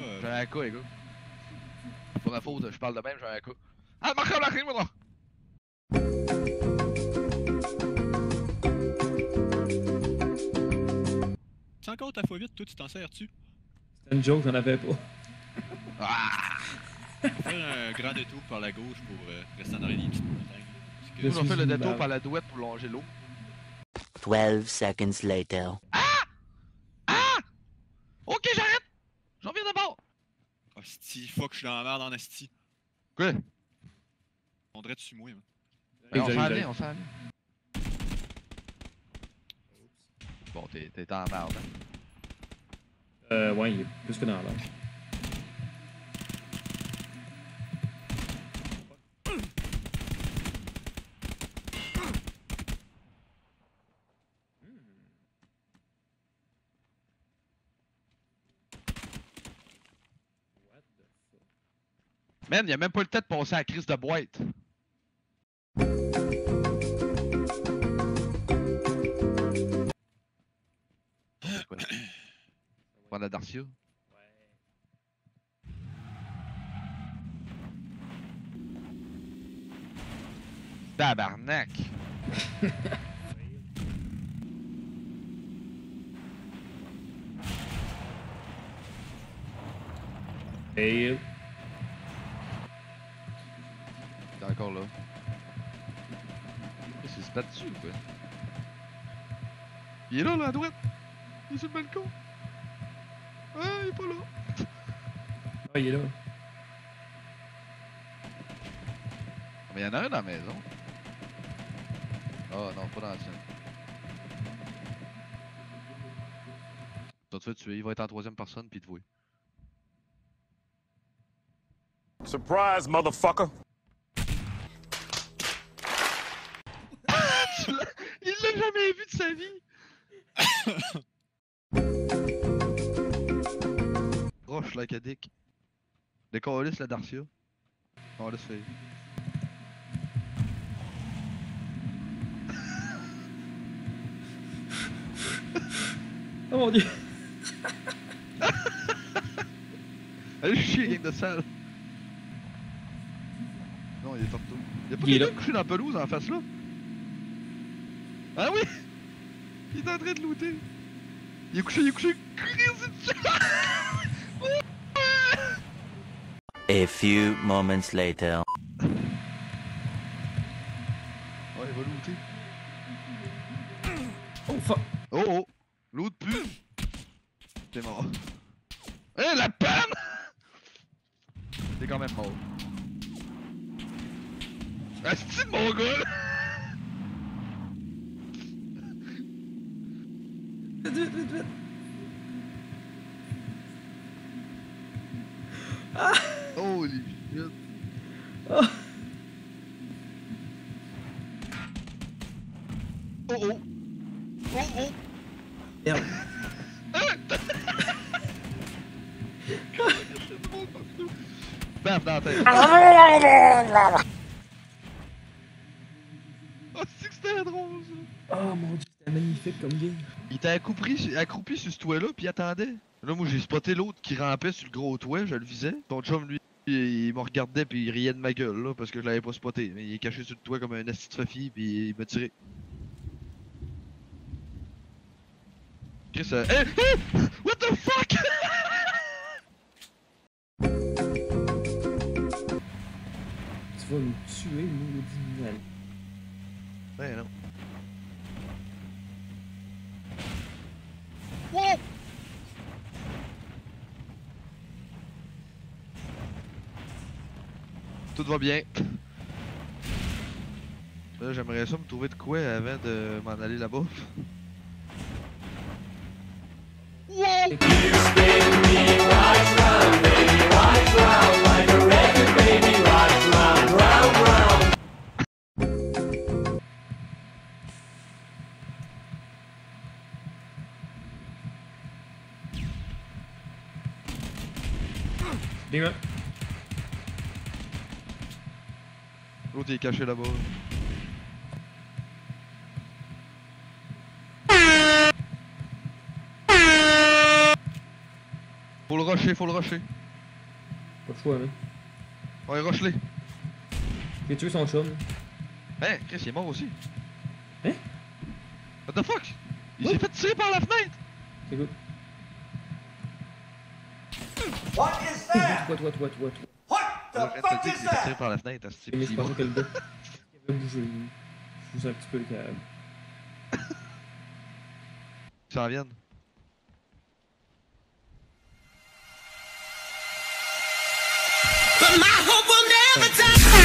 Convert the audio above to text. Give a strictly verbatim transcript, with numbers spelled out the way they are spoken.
Euh... J'ai un cas, les gars. C'est pas ma faute, je parle de même, j'ai un cas. Ah, marquez la crime, moi! C'est encore ta fois vite, toi, tu t'en sers-tu? C'était une joke, j'en avais pas. Ah! On va faire un grand détour par la gauche pour euh, rester en arrière des petites montagnes. Nous, Je on fait suis le une détour barbe. par la douette pour longer l'eau. Twelve seconds later. Ah! Ah! Ok, j'arrête! J'en viens d'abord! Asti, fuck, je suis dans la merde en asti. Quoi? On dirait dessus moi, man. Mais on J'arrive, s'en j'arrive. vient, on s'en vient. Bon, t'es t'es en merde, hein? Euh, ouais, il est plus que dans l'air. Man, y'a même pas le temps de passer à la crise de boîte. C'est quoi? Prendre la Darcia? Tabarnak! Et... T'es encore là. Qu'est-ce qu'il se bat dessus ou quoi? Il est là, là, à droite! Il est sur le balcon! Ah, il est pas là! Ah, il est là. Mais y'en a un dans la maison. Oh non, pas dans la tienne. Tu vas te faire tuer, il va être en troisième personne pis te voit. Surprise, motherfucker! Tu l'as- Il l'a jamais vu de sa vie! Roche, la Kadik. Décollisse la Darcia. On laisse faire. Oh mon dieu! Allez chier, gang de sale! Non, il est partout. Y'a pas Il est quelqu'un là. couché dans la pelouse en face là? Ah oui! Il est en train de looter! Il est couché, il est couché! A few moments later. Ouais, il va looter. Oh fuck! Oh oh! Loot plus! T'es mort. Eh, la panne! T'es quand même mort. Asti, mon gars! Vite, vite, vite, vite! Holy shit! Oh. Oh oh! Oh oh! Merde! Paf dans la tête! Oh, c'est que c'était drôle ça! Oh mon dieu, c'était magnifique comme game. Il était accroupi, accroupi sur ce toit-là, puis il attendait. Là, moi, j'ai spoté l'autre qui rampait sur le gros toit, je le visais. Ton chum, lui, il me regardait, puis il riait de ma gueule, là, parce que je l'avais pas spoté. Mais il est caché sur le toit comme un asti de Sophie, puis il m'a tiré. Chris, euh... Hey, hey! What the fuck? Tu vas me tuer, maudit mal. Ben non. Wow! Tout va bien. Là, j'aimerais ça me trouver de quoi avant de m'en aller là-bas. Wow! Dis-moi. L'autre il est caché là-bas. Faut Faut le rusher, faut le rusher. Pas de choix, hein. Ouais, rush-les. J'ai tué son chum. Hein, Chris, il est mort aussi. Hein? What the fuck? Il What? s'est fait tirer par la fenêtre! C'est good. What is that? Toi, toi, toi, toi, toi. What Je viens the de te fuck dire is qu'il s'est fait tirer that? par la fenêtre, asti, Mais pis je il pensais va. que le gars qui avait bougé, lui. Je suis un petit peu le câble. Ça en vienne. But my hope will never die.